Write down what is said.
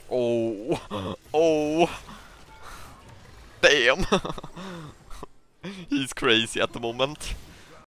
Oh, oh, damn. He's crazy at the moment.